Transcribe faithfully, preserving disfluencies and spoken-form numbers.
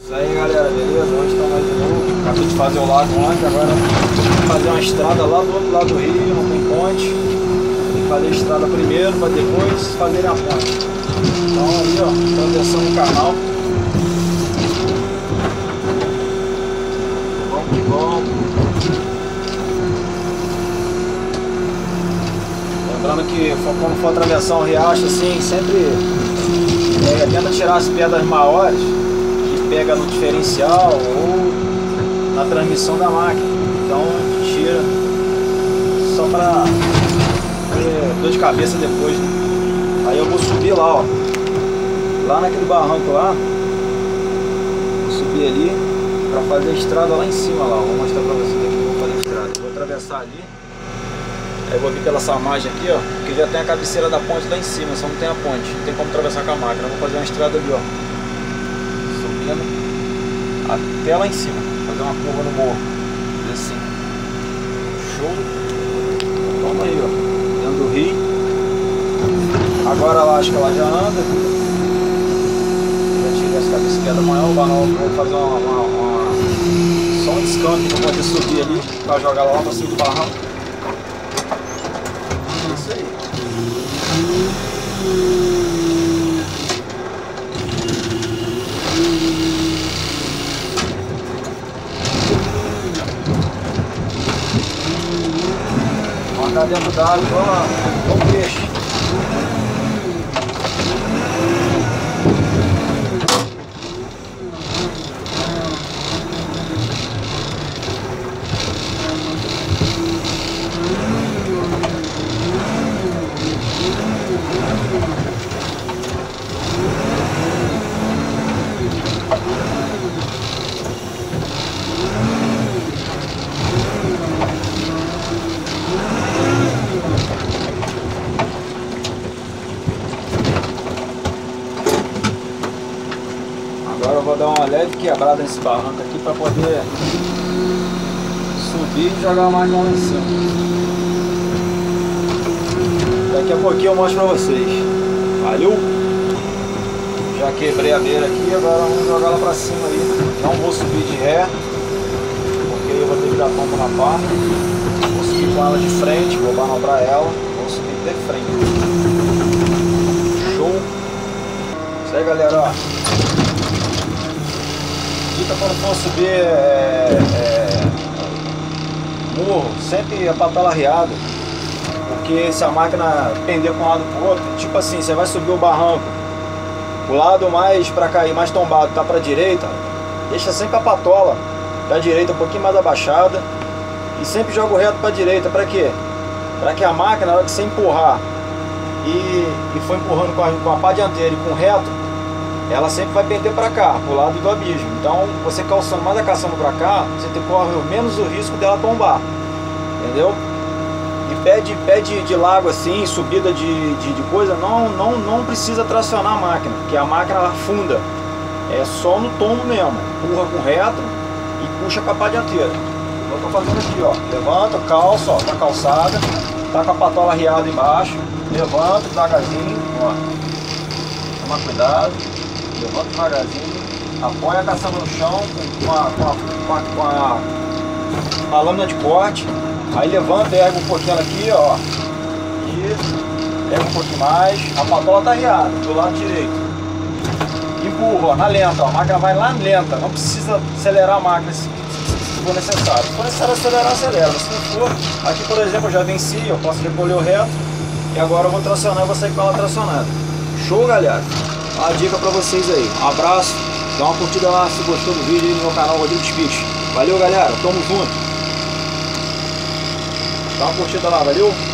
Isso aí, galera, beleza? Hoje estamos aí de novo. Acabei de fazer o lago ontem, agora vou fazer uma estrada lá do outro lado do rio, não tem ponte. Tem que fazer a estrada primeiro para depois fazerem a ponte. Então aí, ó, atravessando o canal. Vamos que vamos. Lembrando que quando for atravessar um riacho assim, sempre é, tenta tirar as pedras maiores que pega no diferencial ou na transmissão da máquina. Então tira só para ter dor de cabeça depois, né? Aí eu vou subir lá, ó, lá naquele barranco lá, vou subir ali para fazer a estrada lá em cima lá. Vou mostrar para vocês aqui que eu vou fazer a estrada. Vou atravessar ali. Aí eu vou vir pela essa margem aqui, ó, porque já tem a cabeceira da ponte lá em cima, só não tem a ponte, não tem como atravessar com a máquina. Eu vou fazer uma estrada ali, ó, subindo até lá em cima, fazer uma curva no morro, fazer assim. Show! Vamos aí, ó, dentro do rio. Agora lá, acho que ela já anda. Já tirei essa cabeceira maior, o barranco, vou fazer uma, uma, uma, só um descanso para poder subir ali, para jogar ela lá para cima do barranco. Isso aí. Vamos andar dentro d'água igual um peixe. Agora eu vou dar uma leve quebrada nesse barranco aqui para poder subir e jogar a máquina lá em cima. Daqui a pouquinho eu mostro para vocês. Valeu? Já quebrei a beira aqui, agora vamos jogar ela para cima aí. Não vou subir de ré, porque eu vou ter que dar tombo na pá. Vou subir com ela de frente, vou manobrar ela, vou subir de frente. Show! Isso aí, galera, ó. Dica quando for subir é, é, morro, sempre a patola arriada, porque se a máquina pender com um lado pro outro, tipo assim, você vai subir o barranco, o lado mais para cair, mais tombado, tá para direita, deixa sempre a patola da direita um pouquinho mais abaixada e sempre joga o reto para direita. Para quê? Para que a máquina, na hora que você empurrar e, e for empurrando com a, com a pá dianteira e com o reto, ela sempre vai pender para cá, pro lado do abismo. Então, você calçando mais a caçamba para cá, você tem, corre menos o risco dela tombar, entendeu? E pé de, pé de, de lago assim, subida de, de, de coisa, não, não, não precisa tracionar a máquina, porque a máquina afunda. É só no tombo mesmo, empurra com reto e puxa com a pá dianteira. Eu tô fazendo aqui, ó, levanta, calça, ó, tá calçada, tá com a patola arriada embaixo, levanta devagarzinho, ó, toma cuidado. Levanta devagarzinho, apoia a caçamba no chão com a, com a, com a, com a, com a lâmina de corte. Aí levanta, ergue um pouquinho ela aqui, ó. Isso, ergue um pouquinho mais. A patola tá arriada do lado direito. Empurra, ó, na lenta, ó. A máquina vai lá lenta. Não precisa acelerar a máquina se, se, se for necessário. Se for necessário acelerar, acelera. Mas se não for, aqui por exemplo eu já venci, eu posso recolher o reto. E agora eu vou tracionar e vou sair com ela tracionada. Show, galera? Uma dica pra vocês aí. Um abraço, dá uma curtida lá se gostou do vídeo aí no meu canal Rodrigo Speech. Valeu, galera, tamo junto. Dá uma curtida lá, valeu?